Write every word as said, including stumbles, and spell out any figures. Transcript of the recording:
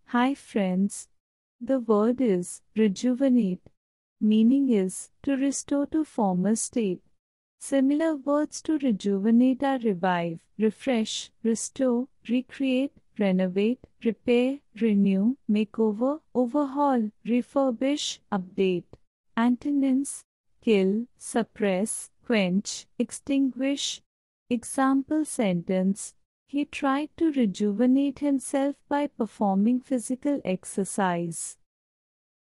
Hi friends. The word is rejuvenate. Meaning is to restore to former state. Similar words to rejuvenate are revive, refresh, restore, recreate, renovate, repair, renew, makeover, overhaul, refurbish, update. Antonyms: kill, suppress, quench, extinguish. Example sentence: he tried to rejuvenate himself by performing physical exercise.